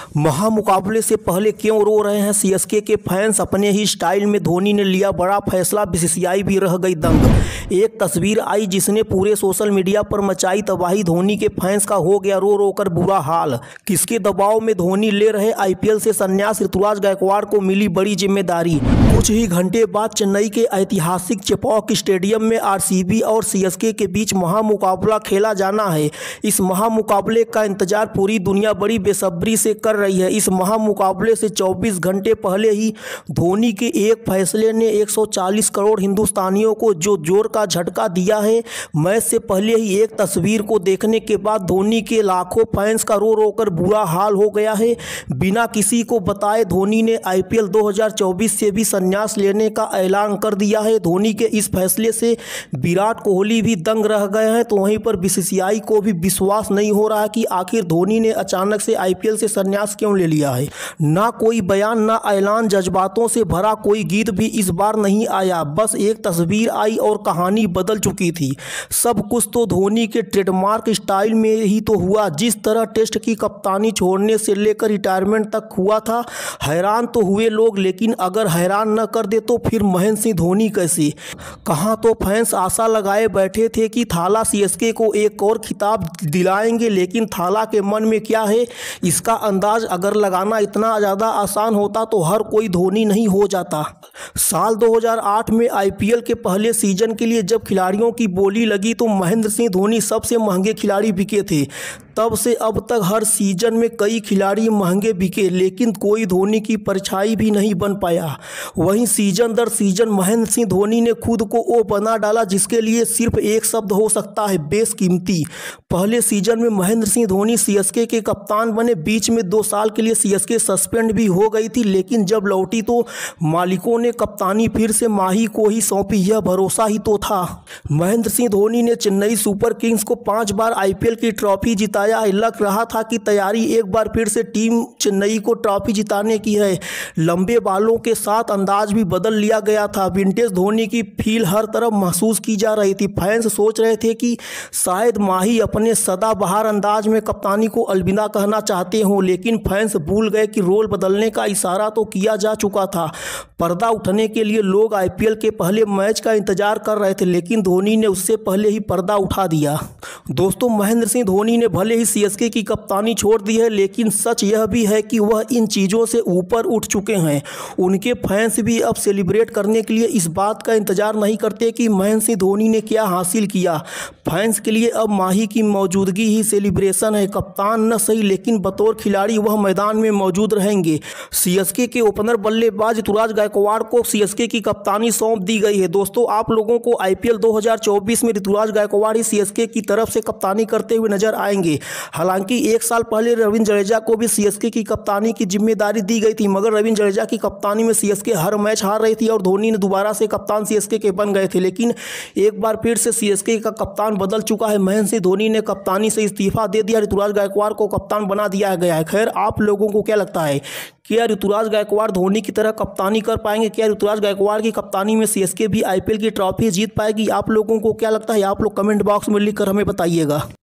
महामुकाबले से पहले क्यों रो रहे हैं सीएसके के फैंस? अपने ही स्टाइल में धोनी ने लिया बड़ा फैसला, बीसीसीआई भी रह गई दंग। एक तस्वीर आई जिसने पूरे सोशल मीडिया पर मचाई तबाही। धोनी के फैंस का हो गया रो रो कर बुरा हाल। किसके दबाव में धोनी ले रहे आईपीएल से संन्यास? ऋतुराज गायकवाड़ को मिली बड़ी जिम्मेदारी। कुछ ही घंटे बाद चेन्नई के ऐतिहासिक चेपॉक स्टेडियम में आरसीबी और सीएसके के बीच महामुकाबला खेला जाना है। इस महामुकाबले का इंतजार पूरी दुनिया बड़ी बेसब्री से कर रही है। इस महामुकाबले से 24 घंटे पहले ही धोनी के एक फैसले ने 140 करोड़ हिंदुस्तानियों को जो जोर का झटका दिया है। मैच से पहले ही एक तस्वीर को देखने के बाद धोनी के लाखों फैंस का रो रो कर बुरा हाल हो गया है। बिना किसी को बताए धोनी ने आईपीएल 2024 से भी संन्यास लेने का ऐलान कर दिया है। धोनी के इस फैसले से विराट कोहली भी दंग रह गए हैं, तो वहीं पर बीसीसीआई को भी विश्वास नहीं हो रहा कि आखिर धोनी ने अचानक से आईपीएल से संन्यास क्यों ले लिया है। ना कोई बयान, ना ऐलान, जज्बातों से भरा कोई गीत भी इस बार नहीं आया। बस एक तस्वीर आई और कहानी बदल चुकी थी। सब कुछ तो धोनी के ट्रेडमार्क स्टाइल में ही तो हुआ, जिस तरह टेस्ट की कप्तानी छोड़ने से लेकर रिटायरमेंट तक हुआ था। हैरान तो हुए लोग, लेकिन अगर हैरान न कर दे तो फिर महेंद्र सिंह धोनी कैसे? कहाँ तो फैंस आशा लगाए बैठे थे कि थाला सीएसके को एक और खिताब दिलाएंगे, लेकिन थाला के मन में क्या है इसका अंदाज अगर लगाना इतना ज़्यादा आसान होता तो हर कोई धोनी नहीं हो जाता। साल 2008 में आईपीएल के पहले सीजन के लिए जब खिलाड़ियों की बोली लगी तो महेंद्र सिंह धोनी सबसे महंगे खिलाड़ी बिके थे। तब से अब तक हर सीजन में कई खिलाड़ी महंगे बिके, लेकिन कोई धोनी की परछाई भी नहीं बन पाया। वहीं सीजन दर सीजन महेंद्र सिंह धोनी ने खुद को वो बना डाला जिसके लिए सिर्फ एक शब्द हो सकता है, बेशकीमती। पहले सीजन में महेंद्र सिंह धोनी सीएसके के कप्तान बने। बीच में 2 साल के लिए सीएसके सस्पेंड भी हो गई थी, लेकिन जब लौटी तो मालिकों ने कप्तानी फिर से माही को ही सौंपी। यह भरोसा ही तो था। महेंद्र सिंह धोनी ने चेन्नई सुपर किंग्स को 5 बार आईपीएल की ट्रॉफी जिताया। लग रहा था कि तैयारी एक बार फिर से टीम चेन्नई को ट्रॉफी जिताने की है। लंबे बालों के साथ अंदाज भी बदल लिया गया था। विंटेज धोनी की फील हर तरफ महसूस की जा रही थी। फैंस सोच रहे थे कि शायद माही अपने सदाबहार अंदाज में कप्तानी को अलविदा कहना चाहते हों, लेकिन फैंस भूल गए कि रोल बदलने का इशारा तो किया जा चुका था। पर्दा उठने के लिए लोग आईपीएल के पहले मैच का इंतजार कर रहे थे, लेकिन धोनी ने उससे पहले ही पर्दा उठा दिया। दोस्तों, महेंद्र सिंह धोनी ने भले ही सीएसके की कप्तानी छोड़ दी है, लेकिन सच यह भी है कि वह इन चीज़ों से ऊपर उठ चुके हैं। उनके फैंस भी अब सेलिब्रेट करने के लिए इस बात का इंतजार नहीं करते कि महेंद्र सिंह धोनी ने क्या हासिल किया। फैंस के लिए अब माही की मौजूदगी ही सेलिब्रेशन है। कप्तान न सही, लेकिन बतौर खिलाड़ी वह मैदान में मौजूद रहेंगे। सीएसके के ओपनर बल्लेबाज ऋतुराज गायकवाड़ को सीएसके की कप्तानी सौंप दी गई है। दोस्तों, आप लोगों को आईपीएल 2024 में ऋतुराज गायकवाड़ ही सीएसके की तरफ से कप्तानी करते हुए नजर आएंगे। हालांकि 1 साल पहले रविंद्र जडेजा को भी सीएसके की कप्तानी की जिम्मेदारी दी गई थी, मगर रविंद्र जडेजा की कप्तानी में सीएसके हर मैच हार रही थी और धोनी ने दोबारा से कप्तान सीएसके के बन गए थे। लेकिन एक बार फिर से सीएसके का कप्तान बदल चुका है। महेंद्र सिंह धोनी ने कप्तानी से इस्तीफा दे दिया, ऋतुराज गायकवाड़ को कप्तान बना दिया गया है। खैर, आप लोगों को क्या लगता है, क्या ऋतुराज गायकवाड़ धोनी की तरह कप्तानी कर पाएंगे? क्या ऋतुराज गायकवाड़ की कप्तानी में सीएसके भी आईपीएल की ट्रॉफी जीत पाएगी? आप लोगों को क्या लगता है? आप लोग कमेंट बॉक्स में लिखकर हमें बताइएगा।